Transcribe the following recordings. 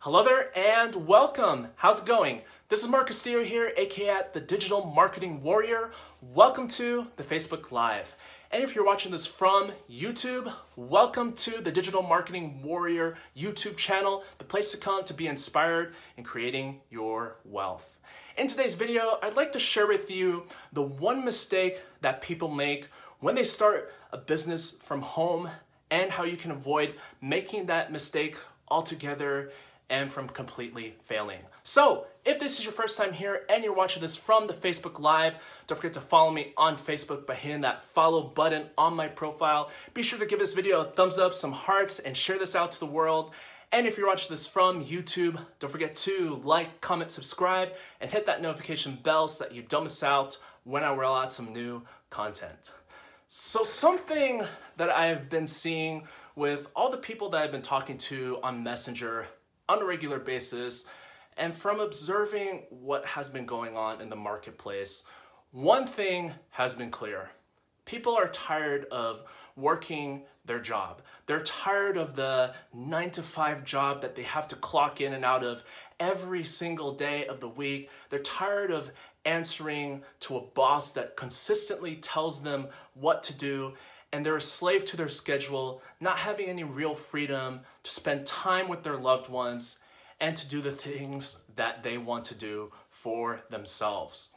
Hello there and welcome. How's it going? This is Mark Castillo here, aka the Digital Marketing Warrior. Welcome to the Facebook Live. And if you're watching this from YouTube, welcome to the Digital Marketing Warrior YouTube channel, the place to come to be inspired in creating your wealth. In today's video, I'd like to share with you the one mistake that people make when they start a business from home and how you can avoid making that mistake altogether and from completely failing. So, if this is your first time here and you're watching this from the Facebook Live, don't forget to follow me on Facebook by hitting that follow button on my profile. Be sure to give this video a thumbs up, some hearts, and share this out to the world. And if you're watching this from YouTube, don't forget to like, comment, subscribe, and hit that notification bell so that you don't miss out when I roll out some new content. So something that I've been seeing with all the people that I've been talking to on Messenger on a regular basis, and from observing what has been going on in the marketplace, one thing has been clear. People are tired of working their job. They're tired of the 9-to-5 job that they have to clock in and out of every single day of the week. They're tired of answering to a boss that consistently tells them what to do, and they're a slave to their schedule, not having any real freedom to spend time with their loved ones and to do the things that they want to do for themselves.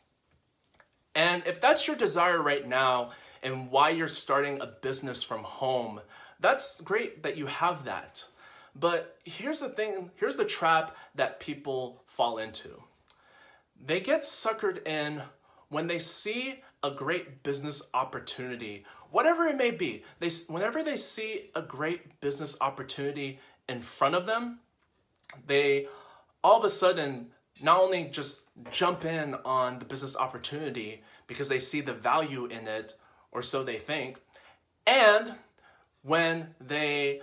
And if that's your desire right now and why you're starting a business from home, that's great that you have that. But here's the thing, here's the trap that people fall into. They get suckered in when they see a great business opportunity, whatever it may be. Whenever they see a great business opportunity in front of them, they all of a sudden not only just jump in on the business opportunity because they see the value in it, or so they think, and when they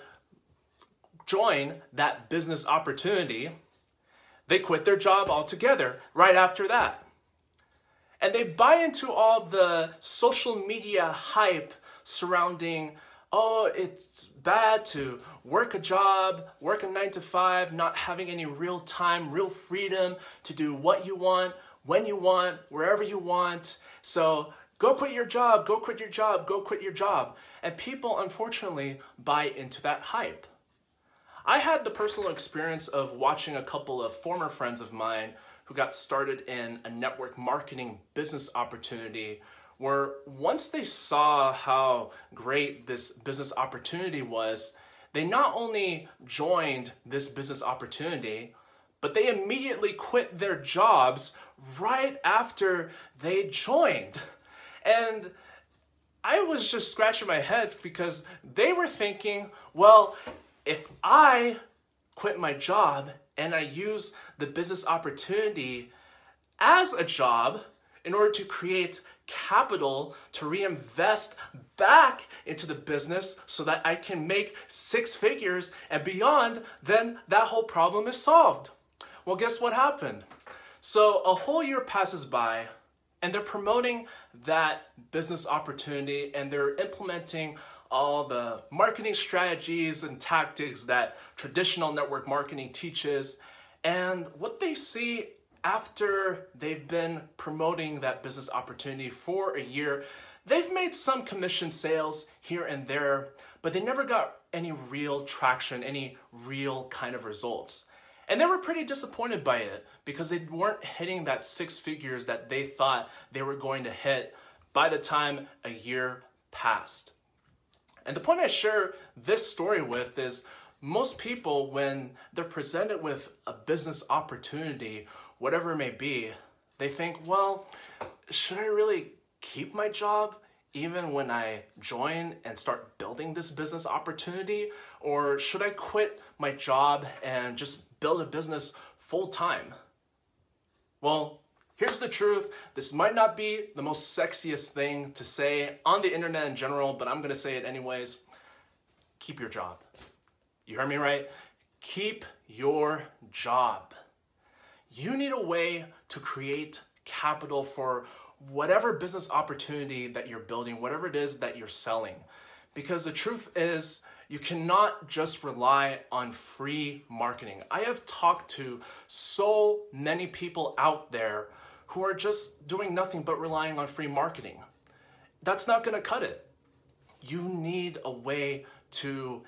join that business opportunity, they quit their job altogether right after that. And they buy into all the social media hype surrounding, oh, it's bad to work a job, work a 9-to-5, not having any real time, real freedom to do what you want, when you want, wherever you want. So go quit your job, go quit your job, go quit your job. And people, unfortunately, buy into that hype. I had the personal experience of watching a couple of former friends of mine who got started in a network marketing business opportunity where once they saw how great this business opportunity was, they not only joined this business opportunity, but they immediately quit their jobs right after they joined. And I was just scratching my head because they were thinking, well, if I quit my job and I use the business opportunity as a job in order to create capital to reinvest back into the business so that I can make 6 figures and beyond, then that whole problem is solved. Well, guess what happened? So a whole year passes by and they're promoting that business opportunity and they're implementing all the marketing strategies and tactics that traditional network marketing teaches. And what they see after they've been promoting that business opportunity for a year, they've made some commission sales here and there, but they never got any real traction, any real kind of results. And they were pretty disappointed by it because they weren't hitting that 6 figures that they thought they were going to hit by the time a year passed. And the point I share this story with is most people, when they're presented with a business opportunity, whatever it may be, they think, well, should I really keep my job even when I join and start building this business opportunity? Or should I quit my job and just build a business full time? Well, here's the truth. This might not be the most sexiest thing to say on the internet in general, but I'm gonna say it anyways. Keep your job. You heard me right? Keep your job. You need a way to create capital for whatever business opportunity that you're building, whatever it is that you're selling. Because the truth is, You cannot just rely on free marketing. I have talked to so many people out there who are just doing nothing but relying on free marketing. That's not gonna cut it. You need a way to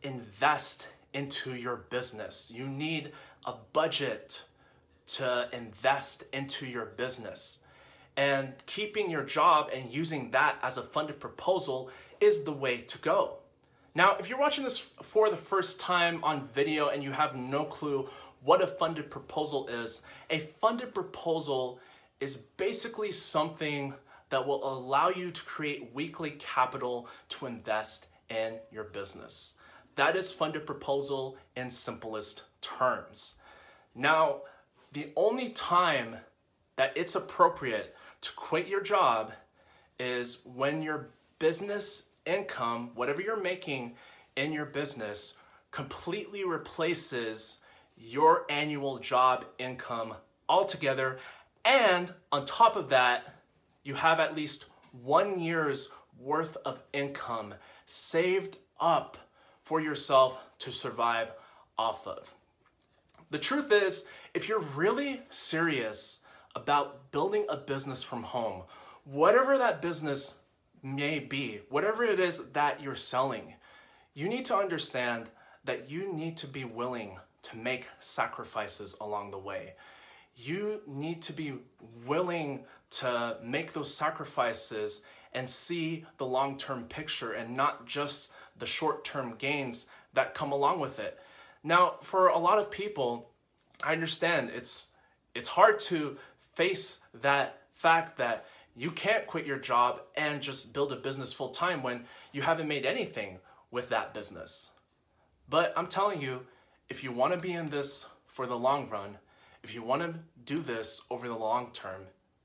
invest into your business. You need a budget to invest into your business. And keeping your job and using that as a funded proposal is the way to go. Now, if you're watching this for the first time on video and you have no clue what a funded proposal is, a funded proposal is basically something that will allow you to create weekly capital to invest in your business. That is funded proposal in simplest terms. Now, the only time that it's appropriate to quit your job is when your business income, whatever you're making in your business, completely replaces your annual job income altogether. And on top of that, you have at least 1 year's worth of income saved up for yourself to survive off of. The truth is, if you're really serious about building a business from home, whatever that business may be, whatever it is that you're selling, you need to understand that you need to be willing to make sacrifices along the way. You need to be willing to make those sacrifices and see the long-term picture and not just the short-term gains that come along with it. Now, for a lot of people, I understand it's hard to face that fact that you can't quit your job and just build a business full-time when you haven't made anything with that business. But I'm telling you, if you want to be in this for the long run, if you want to do this over the long term,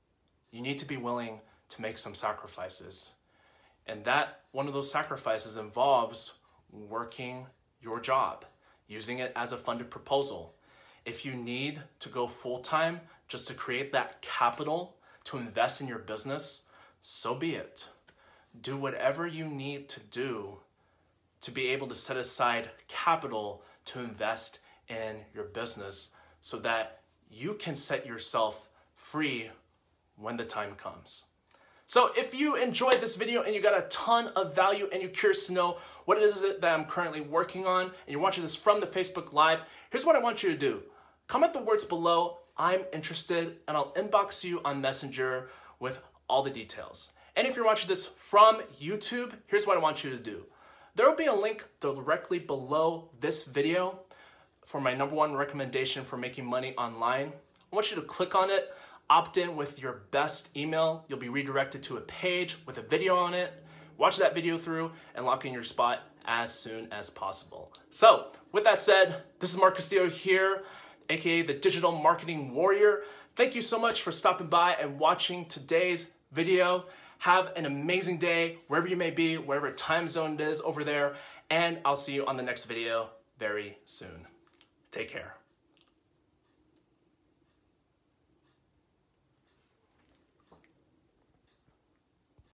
you need to be willing to make some sacrifices. And that one of those sacrifices involves working your job, using it as a funded proposal. If you need to go full-time just to create that capital to invest in your business, so be it. Do whatever you need to do to be able to set aside capital to invest in your business so that you can set yourself free when the time comes. So if you enjoyed this video and you got a ton of value and you're curious to know what it is that I'm currently working on and you're watching this from the Facebook Live, here's what I want you to do. Comment the words below, I'm interested, and I'll inbox you on Messenger with all the details. And if you're watching this from YouTube, here's what I want you to do. There will be a link directly below this video for my #1 recommendation for making money online. I want you to click on it, opt in with your best email. You'll be redirected to a page with a video on it. Watch that video through and lock in your spot as soon as possible. So with that said, this is Mark Castillo here, aka the Digital Marketing Warrior. Thank you so much for stopping by and watching today's video. Have an amazing day wherever you may be, wherever time zone it is over there, and I'll see you on the next video very soon. Take care.